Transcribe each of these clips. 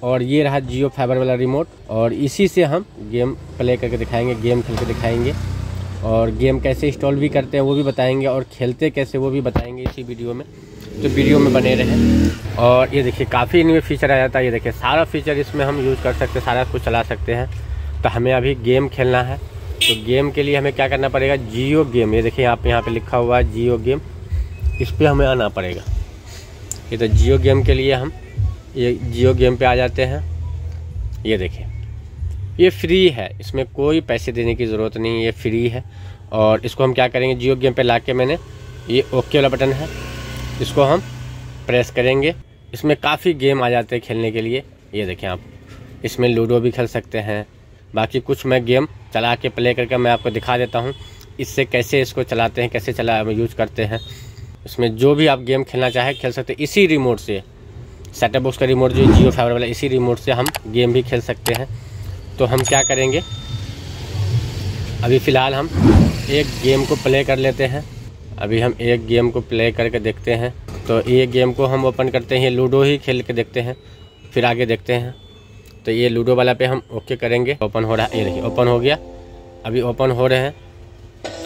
और ये रहा जियो फाइबर वाला रिमोट, और इसी से हम गेम प्ले करके दिखाएंगे, गेम खेल के दिखाएंगे, और गेम कैसे इंस्टॉल भी करते हैं वो भी बताएंगे, और खेलते कैसे वो भी बताएंगे इसी वीडियो में। तो वीडियो में बने रहें। और ये देखिए काफ़ी इनमें फ़ीचर आ जाता है। ये देखिए सारा फीचर इसमें हम यूज़ कर सकते हैं, सारा कुछ चला सकते हैं। तो हमें अभी गेम खेलना है, तो गेम के लिए हमें क्या करना पड़ेगा, जियो गेम। ये देखिए आप यहाँ पे लिखा हुआ है जियो गेम, इस पर हमें आना पड़ेगा। ये तो जियो गेम के लिए हम ये जियो गेम पे आ जाते हैं। ये देखिए ये फ्री है, इसमें कोई पैसे देने की ज़रूरत नहीं, ये फ्री है। और इसको हम क्या करेंगे, जियो गेम पे लाके मैंने ये ओके वाला बटन है, इसको हम प्रेस करेंगे। इसमें काफ़ी गेम आ जाते हैं खेलने के लिए। ये देखें आप, इसमें लूडो भी खेल सकते हैं। बाकी कुछ मैं गेम चला के प्ले करके मैं आपको दिखा देता हूँ, इससे कैसे इसको चलाते हैं, कैसे यूज़ करते हैं। इसमें जो भी आप गेम खेलना चाहे खेल सकते हैं इसी रिमोट से। सेटअप बॉक्स का रिमोट जो जियो फाइबर वाला, इसी रिमोट से हम गेम भी खेल सकते हैं। तो हम क्या करेंगे, अभी फ़िलहाल हम एक गेम को प्ले कर लेते हैं। अभी हम एक गेम को प्ले करके देखते हैं। तो ये गेम को हम ओपन करते हैं, लूडो ही खेल के देखते हैं, फिर आगे देखते हैं। तो ये लूडो वाला पे हम ओके करेंगे। ओपन हो रहा है, ये देखिए ओपन हो गया। अभी ओपन हो रहे हैं। तो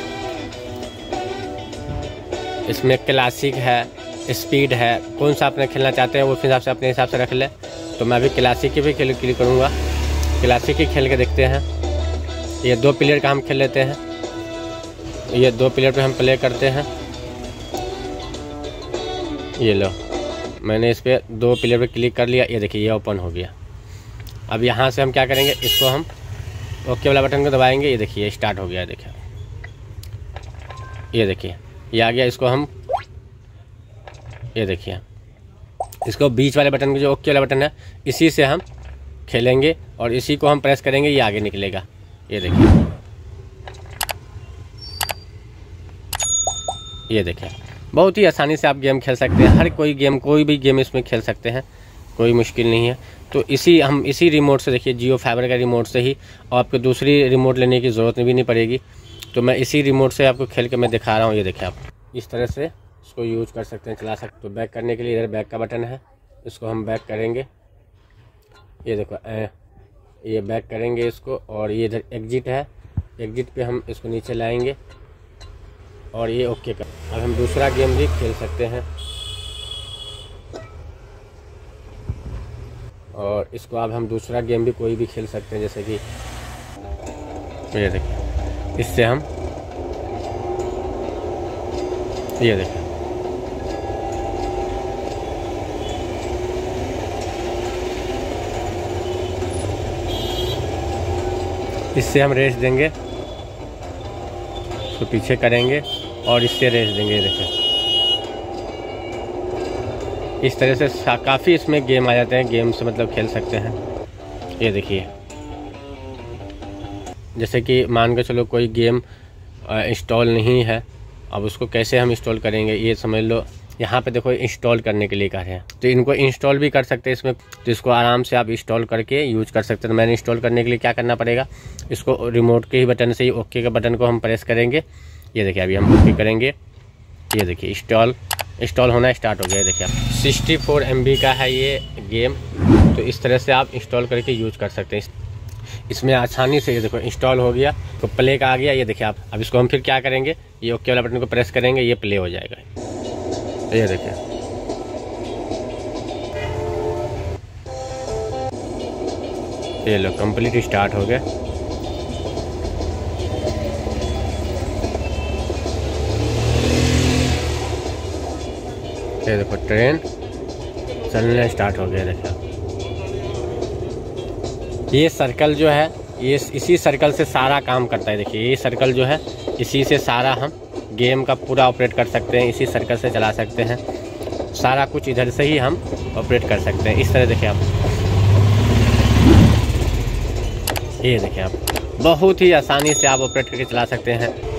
इसमें क्लासिक है, स्पीड है, कौन सा आपने खेलना चाहते हैं वो हिसाब से अपने हिसाब से रख ले। तो मैं अभी क्लासिक की भी क्लिक करूँगा, क्लासिक ही खेल के देखते हैं। ये 2 प्लेयर का हम खेल लेते हैं। ये 2 प्लेयर पे हम प्ले करते हैं। ये लो, मैंने इस पर 2 प्लेयर पे क्लिक कर लिया। ये देखिए ये ओपन हो गया। अब यहाँ से हम क्या करेंगे, इसको हम ओके वाला बटन को दबाएंगे। ये देखिए स्टार्ट हो गया। देखिए ये देखिए ये आ गया। इसको हम ये देखिए इसको बीच वाले बटन को, जो ओके वाला बटन है, इसी से हम खेलेंगे और इसी को हम प्रेस करेंगे, ये आगे निकलेगा। ये देखिए, ये देखिए बहुत ही आसानी से आप गेम खेल सकते हैं। हर कोई गेम, कोई भी गेम इसमें खेल सकते हैं, कोई मुश्किल नहीं है। तो हम इसी रिमोट से, देखिए जियो फाइबर का रिमोट से ही, और आपको दूसरी रिमोट लेने की ज़रूरत भी नहीं पड़ेगी। तो मैं इसी रिमोट से आपको खेल के मैं दिखा रहा हूँ। ये देखिए आप इस तरह से इसको यूज कर सकते हैं, चला सकते। तो बैक करने के लिए इधर बैक का बटन है, इसको हम बैक करेंगे। ये देखो ये बैक करेंगे इसको, और ये इधर एग्जिट है, एग्जिट पे हम इसको नीचे लाएंगे और ये ओके कर। अब हम दूसरा गेम भी खेल सकते हैं, और इसको अब हम दूसरा गेम भी कोई भी खेल सकते हैं, जैसे कि ये देखिए इससे हम ये देखिए इससे हम रेस देंगे, इसको पीछे करेंगे और इससे रेस देंगे। देखिए इस तरह से काफ़ी इसमें गेम आ जाते हैं, गेम से मतलब खेल सकते हैं। ये देखिए जैसे कि मान के चलो कोई गेम इंस्टॉल नहीं है, अब उसको कैसे हम इंस्टॉल करेंगे, ये समझ लो। यहाँ पे देखो इंस्टॉल करने के लिए कह रहे हैं, तो इनको इंस्टॉल भी कर सकते हैं इसमें। तो इसको आराम से आप इंस्टॉल करके यूज कर सकते हैं। तो मैंने इंस्टॉल करने के लिए क्या करना पड़ेगा, इसको रिमोट के ही बटन से ही ओके के बटन को हम प्रेस करेंगे। ये देखिए अभी हम ओके करेंगे। ये देखिए इंस्टॉल होना स्टार्ट हो गया। देखिए 64 MB का है ये गेम। तो इस तरह से आप इंस्टॉल करके यूज कर सकते हैं इसमें आसानी से। ये देखो इंस्टॉल हो गया, तो प्ले का आ गया। ये देखिए आप, अब इसको हम फिर क्या करेंगे, ये ओके वाला बटन को प्रेस करेंगे, ये प्ले हो जाएगा। ये देखिए ये लो कंप्लीट स्टार्ट हो गया। ये देखो ट्रेन चलने स्टार्ट हो गया। देखिए ये सर्कल जो है, ये इसी सर्कल से सारा काम करता है। देखिए ये सर्कल जो है, इसी से सारा हम गेम का पूरा ऑपरेट कर सकते हैं, इसी सर्कल से चला सकते हैं। सारा कुछ इधर से ही हम ऑपरेट कर सकते हैं। इस तरह देखिए आप, ये देखिए आप बहुत ही आसानी से आप ऑपरेट करके चला सकते हैं।